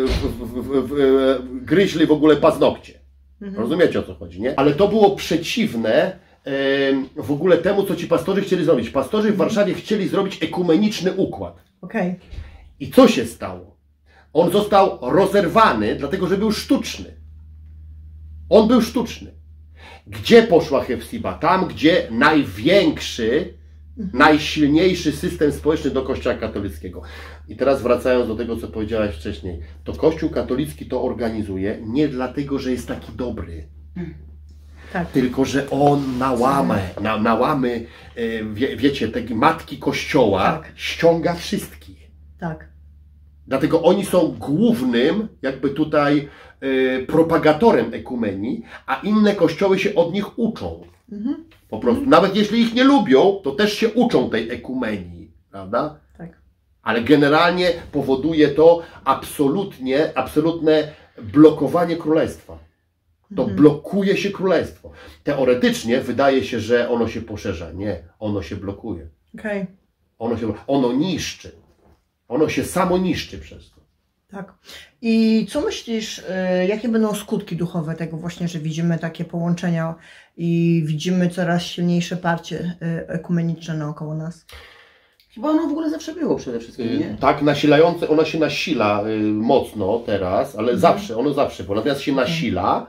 gryźli w ogóle paznokcie. Rozumiecie, o co chodzi, nie? Ale to było przeciwne w ogóle temu, co ci pastorzy chcieli zrobić. Pastorzy w Warszawie chcieli zrobić ekumeniczny układ. Okay. I co się stało? On został rozerwany, dlatego że był sztuczny. On był sztuczny. Gdzie poszła Hefsiba? Tam, gdzie największy, najsilniejszy system społeczny do Kościoła katolickiego. I teraz wracając do tego, co powiedziałaś wcześniej. To Kościół katolicki to organizuje nie dlatego, że jest taki dobry. Tak. Tylko, że on na łamy, wiecie, te matki Kościoła ściąga wszystkich. Tak. Dlatego oni są głównym jakby tutaj propagatorem ekumenii, a inne kościoły się od nich uczą. Po prostu. Nawet jeśli ich nie lubią, to też się uczą tej ekumenii, prawda? Tak. Ale generalnie powoduje to absolutne blokowanie królestwa. To blokuje się królestwo. Teoretycznie wydaje się, że ono się poszerza. Nie, ono się blokuje. Okay. Ono niszczy. Ono się samo niszczy przez to. Tak. I co myślisz, jakie będą skutki duchowe tego właśnie, że widzimy takie połączenia i widzimy coraz silniejsze parcie ekumeniczne naokoło nas? Chyba ono w ogóle zawsze było przede wszystkim, nie? Tak, nasilające, ono się nasila mocno teraz, ale ono zawsze było. Natomiast się nasila.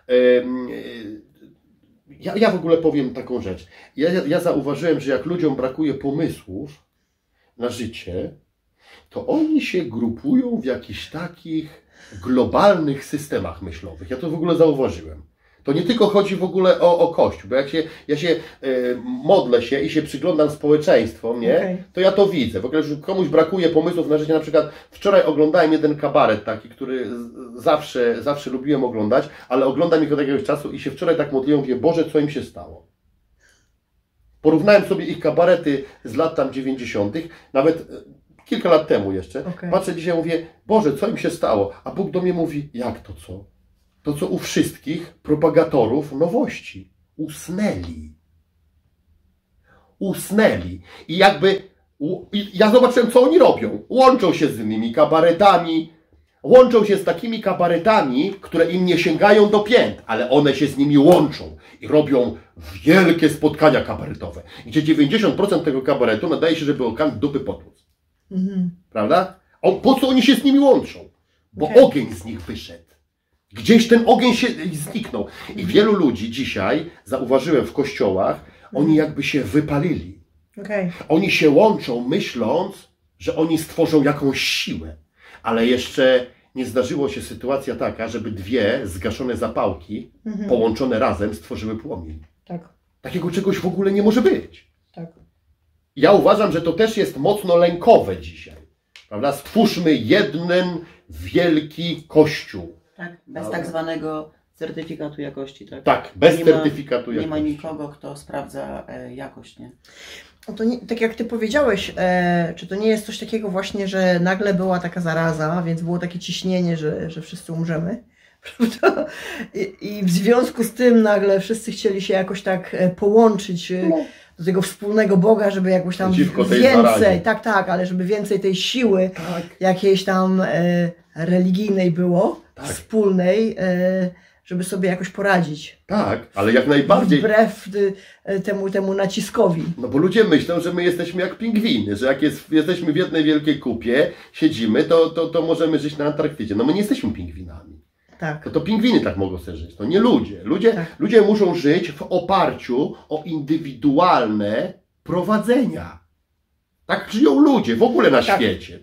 Ja w ogóle powiem taką rzecz. Ja zauważyłem, że jak ludziom brakuje pomysłów na życie, to oni się grupują w jakichś takich globalnych systemach myślowych. Ja to w ogóle zauważyłem. To nie tylko chodzi w ogóle o Kościół, bo jak ja się modlę się i się przyglądam społeczeństwom, nie? To ja to widzę. W ogóle, że komuś brakuje pomysłów na życie. Na przykład wczoraj oglądałem jeden kabaret taki, który zawsze lubiłem oglądać, ale oglądam ich od jakiegoś czasu i się wczoraj tak modliłem, mówię, Boże, co im się stało? Porównałem sobie ich kabarety z lat tam 90., nawet kilka lat temu jeszcze. Patrzę dzisiaj, mówię, Boże, co im się stało? A Bóg do mnie mówi, jak to co? To co u wszystkich propagatorów nowości. Usnęli. Usnęli. I jakby ja zobaczyłem, co oni robią. Łączą się z innymi kabaretami. Łączą się z takimi kabaretami, które im nie sięgają do pięt, ale one się z nimi łączą i robią wielkie spotkania kabaretowe, gdzie 90% tego kabaretu nadaje się, żeby o kant dupy potłuc. Prawda? Po co oni się z nimi łączą? Bo ogień z nich wyszedł. Gdzieś ten ogień się zniknął. I wielu ludzi dzisiaj, zauważyłem w kościołach, oni jakby się wypalili. Oni się łączą, myśląc, że oni stworzą jakąś siłę. Ale jeszcze nie zdarzyła się sytuacja taka, żeby dwie zgaszone zapałki połączone razem stworzyły płomień. Tak. Takiego czegoś w ogóle nie może być. Tak. Ja uważam, że to też jest mocno lękowe dzisiaj. Prawda? Stwórzmy jeden wielki kościół. Tak, bez tak zwanego certyfikatu jakości. Tak, tak, bez certyfikatu jakości. Nie ma nikogo, kto sprawdza jakość, nie? No to nie, tak jak Ty powiedziałeś, czy to nie jest coś takiego właśnie, że nagle była taka zaraza, więc było takie ciśnienie, że wszyscy umrzemy, prawda? I w związku z tym nagle wszyscy chcieli się jakoś tak połączyć do tego wspólnego Boga, żeby jakoś tam więcej, tak, ale żeby więcej tej siły jakiejś tam religijnej było, wspólnej, żeby sobie jakoś poradzić. Tak, ale jak najbardziej. Wbrew temu naciskowi. No bo ludzie myślą, że my jesteśmy jak pingwiny, że jak jesteśmy w jednej wielkiej kupie, siedzimy, to możemy żyć na Antarktydzie. No my nie jesteśmy pingwinami. Tak. To pingwiny tak mogą sobie żyć, to nie ludzie. Ludzie muszą żyć w oparciu o indywidualne prowadzenia. Tak żyją ludzie w ogóle na świecie.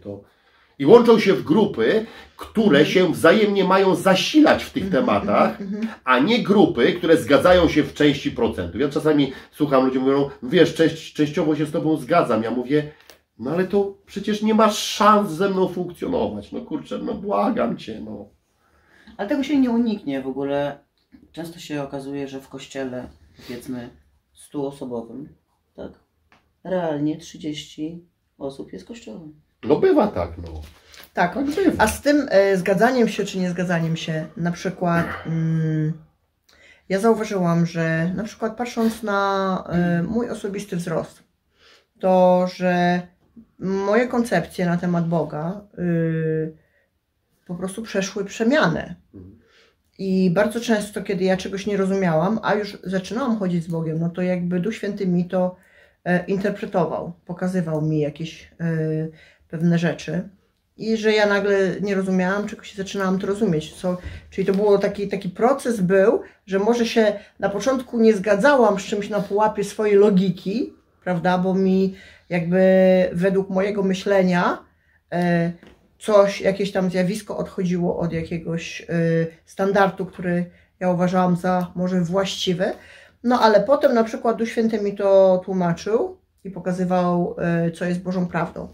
I łączą się w grupy, które się wzajemnie mają zasilać w tych tematach, a nie grupy, które zgadzają się w części procentów. Ja czasami słucham, ludzie mówią, wiesz, częściowo się z Tobą zgadzam. Ja mówię, no ale to przecież nie masz szans ze mną funkcjonować. No kurczę, no błagam Cię, no. Ale tego się nie uniknie w ogóle. Często się okazuje, że w kościele, powiedzmy 100-osobowym, tak, realnie 30 osób jest kościołem. No bywa tak, no. Tak, a z tym zgadzaniem się czy nie zgadzaniem się, na przykład ja zauważyłam, że na przykład patrząc na mój osobisty wzrost, to, że moje koncepcje na temat Boga po prostu przeszły przemianę. I bardzo często, kiedy ja czegoś nie rozumiałam, a już zaczynałam chodzić z Bogiem, no to jakby Duch Święty mi to interpretował, pokazywał mi jakieś pewne rzeczy i że ja nagle nie rozumiałam, czegoś zaczynałam to rozumieć. Czyli to było taki proces był, że może się na początku nie zgadzałam z czymś na pułapie swojej logiki, prawda, bo mi jakby według mojego myślenia jakieś tam zjawisko odchodziło od jakiegoś standardu, który ja uważałam za może właściwy. No ale potem na przykład Duch Święty mi to tłumaczył i pokazywał, co jest Bożą prawdą.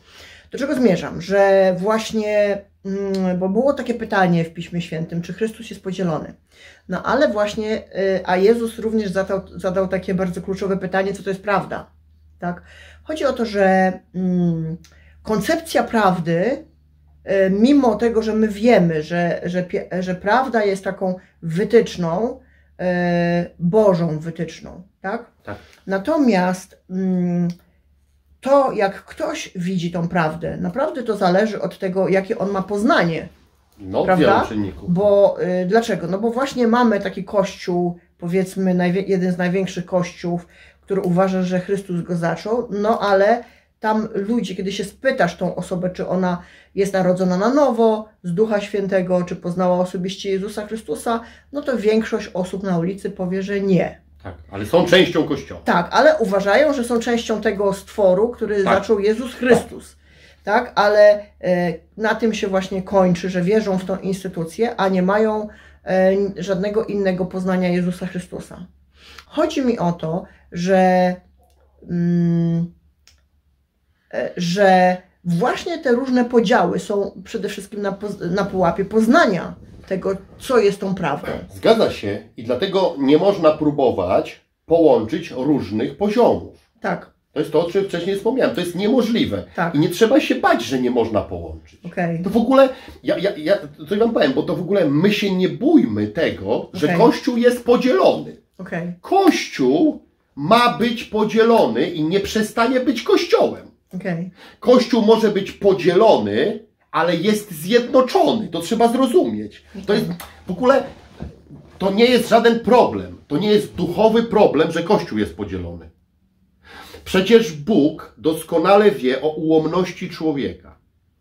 Do czego zmierzam? Że właśnie, bo było takie pytanie w Piśmie Świętym, czy Chrystus jest podzielony. No ale właśnie, a Jezus również zadał takie bardzo kluczowe pytanie, co to jest prawda. Tak? Chodzi o to, że koncepcja prawdy, mimo tego, że my wiemy, że prawda jest taką wytyczną, Bożą wytyczną, tak? Tak. Natomiast to, jak ktoś widzi tą prawdę, naprawdę to zależy od tego, jakie on ma poznanie. No, prawda? wielu czynników. Bo dlaczego? No bo właśnie mamy taki kościół, powiedzmy jeden z największych kościołów, który uważa, że Chrystus go zaczął, no ale tam ludzie, kiedy się spytasz tą osobę, czy ona jest narodzona na nowo, z Ducha Świętego, czy poznała osobiście Jezusa Chrystusa, no to większość osób na ulicy powie, że nie. Tak, ale są częścią Kościoła. Tak, ale uważają, że są częścią tego stworu, który zaczął Jezus Chrystus. Tak, ale na tym się właśnie kończy, że wierzą w tą instytucję, a nie mają żadnego innego poznania Jezusa Chrystusa. Chodzi mi o to, że właśnie te różne podziały są przede wszystkim na pułapie poznania tego, co jest tą prawdą. Zgadza się i dlatego nie można próbować połączyć różnych poziomów. Tak. To jest to, o czym wcześniej wspomniałem. To jest niemożliwe. Tak. I nie trzeba się bać, że nie można połączyć. Okay. To w ogóle, coś wam powiem, bo to w ogóle my się nie bójmy tego, że Kościół jest podzielony. Okay. Kościół ma być podzielony i nie przestanie być Kościołem. Okay. Kościół może być podzielony, ale jest zjednoczony. To trzeba zrozumieć. To jest w ogóle, to nie jest żaden problem. To nie jest duchowy problem, że Kościół jest podzielony. Przecież Bóg doskonale wie o ułomności człowieka.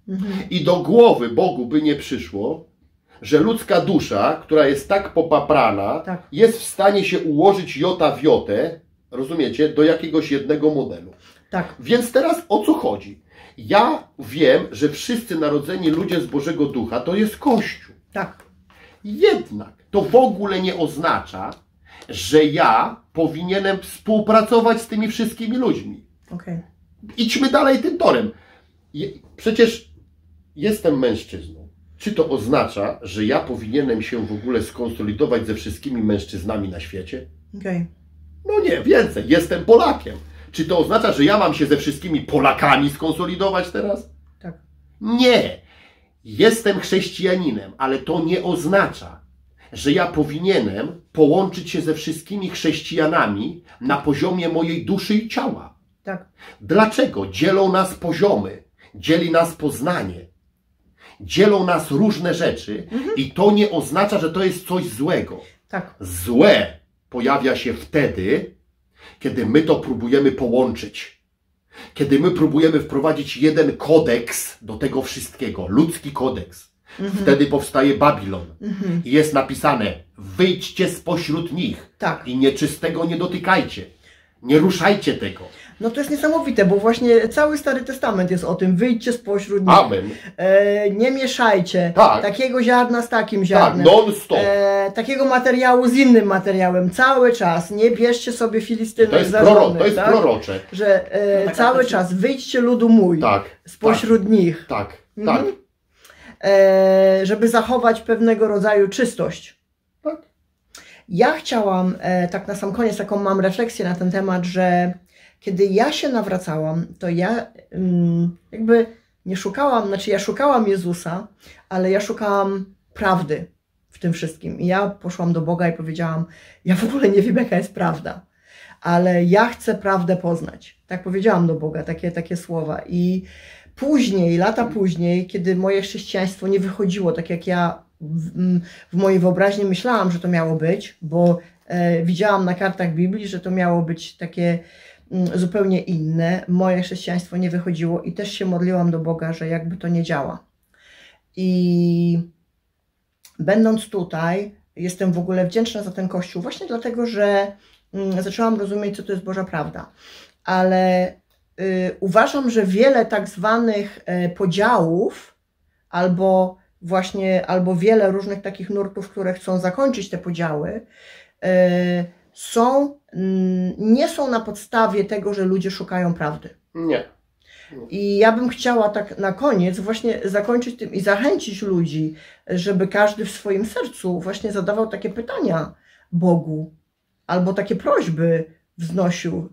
I do głowy Bogu by nie przyszło, że ludzka dusza, która jest tak popaprana, jest w stanie się ułożyć jota w jotę, rozumiecie, do jakiegoś jednego modelu. Tak. Więc teraz o co chodzi? Ja wiem, że wszyscy narodzeni ludzie z Bożego Ducha to jest Kościół. Tak. Jednak to w ogóle nie oznacza, że ja powinienem współpracować z tymi wszystkimi ludźmi. Okay. Idźmy dalej tym torem. Przecież jestem mężczyzną. Czy to oznacza, że ja powinienem się w ogóle skonsolidować ze wszystkimi mężczyznami na świecie? Okay. No nie, więcej. Jestem Polakiem. Czy to oznacza, że ja mam się ze wszystkimi Polakami skonsolidować teraz? Tak. Nie. Jestem chrześcijaninem, ale to nie oznacza, że ja powinienem połączyć się ze wszystkimi chrześcijanami na poziomie mojej duszy i ciała. Tak. Dlaczego? Dzielą nas poziomy, dzieli nas poznanie, dzielą nas różne rzeczy i to nie oznacza, że to jest coś złego. Tak. Złe pojawia się wtedy, kiedy my to próbujemy połączyć. Kiedy my próbujemy wprowadzić jeden kodeks do tego wszystkiego, ludzki kodeks. Wtedy powstaje Babilon. I jest napisane, wyjdźcie spośród nich i nieczystego nie dotykajcie. Nie ruszajcie tego. No to jest niesamowite, bo właśnie cały Stary Testament jest o tym, wyjdźcie spośród nich. Amen. Nie mieszajcie takiego ziarna z takim ziarnem. Tak, non-stop. Takiego materiału z innym materiałem. Cały czas. Nie bierzcie sobie Filistynek za żony. To jest prorocze. Że cały czas wyjdźcie ludu mój spośród nich. Tak. Żeby zachować pewnego rodzaju czystość. Tak. Ja chciałam, tak na sam koniec, taką mam refleksję na ten temat, że kiedy ja się nawracałam, to ja jakby nie szukałam, znaczy ja szukałam Jezusa, ale ja szukałam prawdy w tym wszystkim. I ja poszłam do Boga i powiedziałam, ja w ogóle nie wiem, jaka jest prawda, ale ja chcę prawdę poznać. Tak powiedziałam do Boga, takie słowa. I później, lata później, kiedy moje chrześcijaństwo nie wychodziło tak, jak ja w mojej wyobraźni myślałam, że to miało być, bo widziałam na kartach Biblii, że to miało być takie zupełnie inne. Moje chrześcijaństwo nie wychodziło i też się modliłam do Boga, że jakby to nie działa. I będąc tutaj, jestem w ogóle wdzięczna za ten Kościół, właśnie dlatego, że zaczęłam rozumieć, co to jest Boża prawda. Ale uważam, że wiele tak zwanych podziałów albo wiele różnych takich nurtów, które chcą zakończyć te podziały, nie są na podstawie tego, że ludzie szukają prawdy. Nie. I ja bym chciała tak na koniec właśnie zakończyć tym i zachęcić ludzi, żeby każdy w swoim sercu właśnie zadawał takie pytania Bogu albo takie prośby wznosił,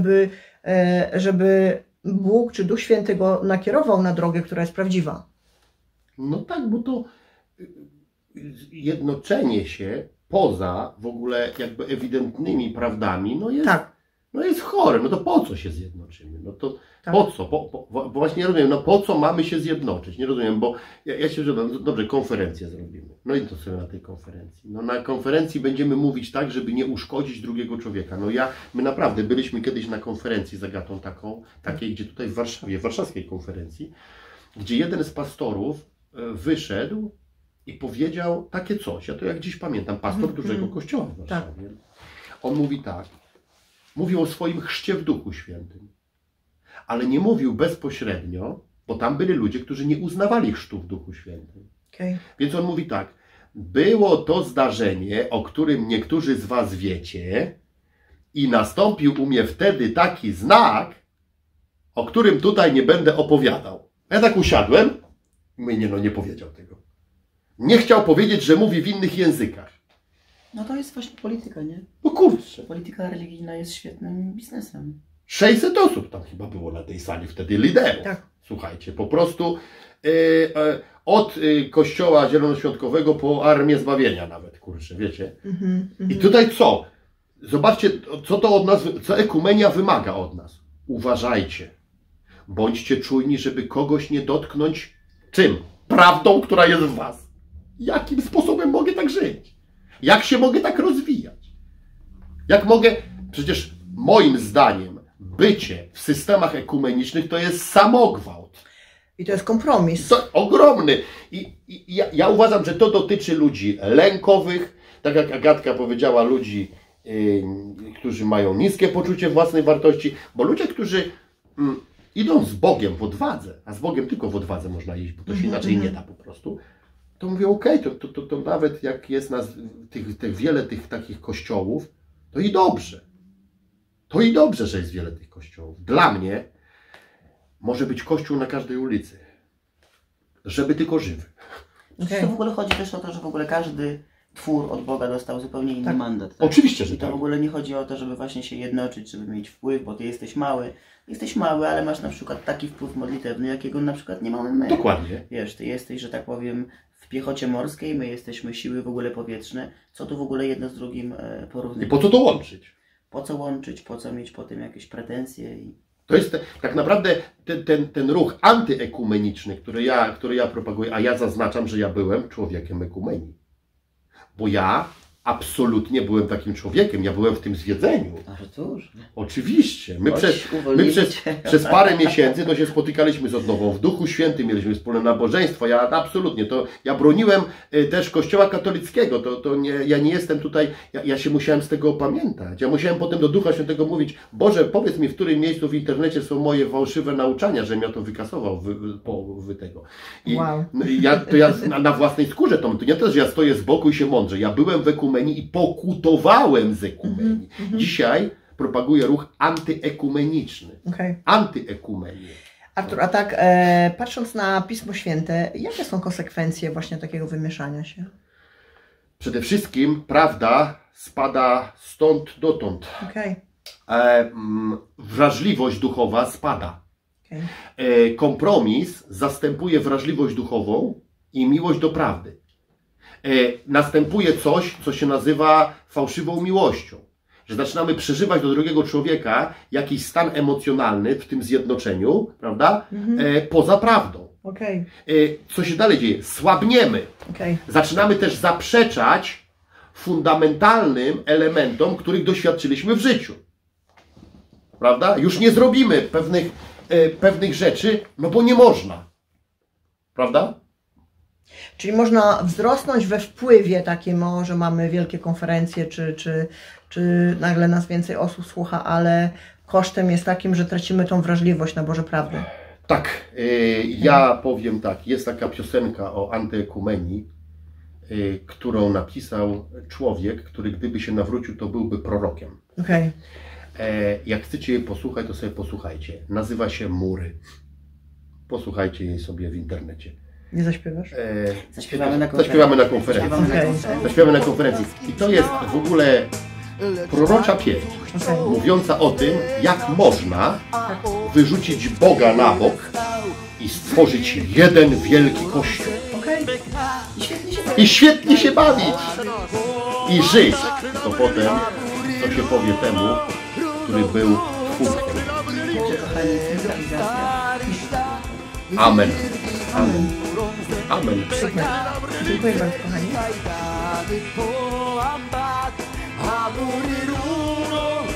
żeby Bóg czy Duch Święty go nakierował na drogę, która jest prawdziwa. No tak, bo to jednoczenie się poza w ogóle jakby ewidentnymi prawdami, no jest, Tak. no jest chore. No to po co się zjednoczymy? No to Tak. po co? Bo właśnie nie rozumiem, no po co mamy się zjednoczyć? Nie rozumiem, bo ja się no dobrze, konferencję zrobimy. No i to sobie na tej konferencji. No na konferencji będziemy mówić tak, żeby nie uszkodzić drugiego człowieka. No my naprawdę byliśmy kiedyś na konferencji z Agatą takiej, gdzie tutaj w Warszawie, warszawskiej konferencji, gdzie jeden z pastorów wyszedł i powiedział takie coś, ja to jak dziś pamiętam, pastor dużego kościoła w Warszawie. On mówi tak, mówił o swoim chrzcie w Duchu Świętym, ale nie mówił bezpośrednio, bo tam byli ludzie, którzy nie uznawali chrztu w Duchu Świętym. Okay. Więc on mówi tak, było to zdarzenie, o którym niektórzy z was wiecie i nastąpił u mnie wtedy taki znak, o którym tutaj nie będę opowiadał. Ja tak usiadłem, mówię, nie powiedział tego. Nie chciał powiedzieć, że mówi w innych językach. No to jest właśnie polityka, nie? No kurczę. Polityka religijna jest świetnym biznesem. 600 osób tam chyba było na tej sali wtedy, liderów. Tak. Słuchajcie, po prostu od kościoła zielonoświątkowego po Armię Zbawienia nawet, kurczę, wiecie. I tutaj co? Zobaczcie, co to od nas, co ekumenia wymaga od nas. Uważajcie. Bądźcie czujni, żeby kogoś nie dotknąć czym? Prawdą, która jest w was. Jakim sposobem mogę tak żyć? Jak się mogę tak rozwijać? Jak mogę... Przecież moim zdaniem bycie w systemach ekumenicznych to jest samogwałt. I to jest kompromis. To ogromny. Ja uważam, że to dotyczy ludzi lękowych, tak jak Agatka powiedziała, ludzi, którzy mają niskie poczucie własnej wartości, bo ludzie, którzy idą z Bogiem w odwadze, a z Bogiem tylko w odwadze można iść, bo to się inaczej nie da po prostu, to mówię, okej, to nawet jak jest nas wiele tych takich kościołów, to i dobrze. To i dobrze, że jest wiele tych kościołów. Dla mnie może być kościół na każdej ulicy. Żeby tylko żywy. Okay. To w ogóle chodzi też o to, że w ogóle każdy twór od Boga dostał zupełnie inny mandat. Tak? Oczywiście, że I to tak. w ogóle nie chodzi o to, żeby właśnie się jednoczyć, żeby mieć wpływ, bo ty jesteś mały. Jesteś mały, ale masz na przykład taki wpływ modlitewny, jakiego na przykład nie mamy my. Dokładnie. Wiesz, ty jesteś, że tak powiem, w piechocie morskiej, my jesteśmy siły w ogóle powietrzne. Co tu w ogóle jedno z drugim porównywać? I po co to łączyć? Po co łączyć, po co mieć po tym jakieś pretensje? To jest tak naprawdę ten ruch antyekumeniczny, który ja propaguję, a ja zaznaczam, że ja byłem człowiekiem ekumenii. Bo ja absolutnie byłem takim człowiekiem, ja byłem w tym zwiedzeniu. Artur. Oczywiście. My przez parę miesięcy to się spotykaliśmy z odnową w Duchu Świętym, mieliśmy wspólne nabożeństwo. Ja absolutnie, ja broniłem też Kościoła katolickiego. Ja nie jestem tutaj, ja się musiałem z tego opamiętać. Ja musiałem potem do Ducha Świętego mówić, Boże, powiedz mi, w którym miejscu w internecie są moje fałszywe nauczania, żebym ja to wykasował tego. I wow. ja na własnej skórze, to nie to, że ja stoję z boku i się mądrzę. Ja byłem w ekumenii i pokutowałem z ekumenii. Dzisiaj propaguję ruch antyekumeniczny. Okay. Antyekumenię. Artur, a tak patrząc na Pismo Święte, jakie są konsekwencje właśnie takiego wymieszania się? Przede wszystkim prawda spada stąd dotąd. Okay. Wrażliwość duchowa spada. Okay. Kompromis zastępuje wrażliwość duchową i miłość do prawdy. Następuje coś, co się nazywa fałszywą miłością. Że zaczynamy przeżywać do drugiego człowieka jakiś stan emocjonalny w tym zjednoczeniu, prawda? Poza prawdą. Okay. Co się dalej dzieje? Słabniemy. Okay. Zaczynamy też zaprzeczać fundamentalnym elementom, których doświadczyliśmy w życiu. Prawda? Już nie zrobimy pewnych rzeczy, no bo nie można. Prawda? Czyli można wzrosnąć we wpływie takim, że mamy wielkie konferencje, czy nagle nas więcej osób słucha, ale kosztem jest takim, że tracimy tą wrażliwość na Boże prawdy. Tak, ja powiem tak, jest taka piosenka o antyekumenii, którą napisał człowiek, który gdyby się nawrócił, to byłby prorokiem. Okay. Jak chcecie jej posłuchać, to sobie posłuchajcie. Nazywa się Mury. posłuchajcie jej sobie w internecie. Nie zaśpiewasz? Zaśpiewamy na Zaśpiewamy na konferencji. Zaśpiewamy na Okej. konferencji. Zaśpiewamy na konferencji. I to jest w ogóle prorocza pieśń, Okej. mówiąca o tym, jak można wyrzucić Boga na bok i stworzyć jeden wielki kościół. Okej. I świetnie się bawić. I żyć. To potem, co się powie temu, który był twórcą. Kochani, cywilizacja. Amen. Amen. Amen. Super. Dziękuję bardzo, kochani. 아무리 울어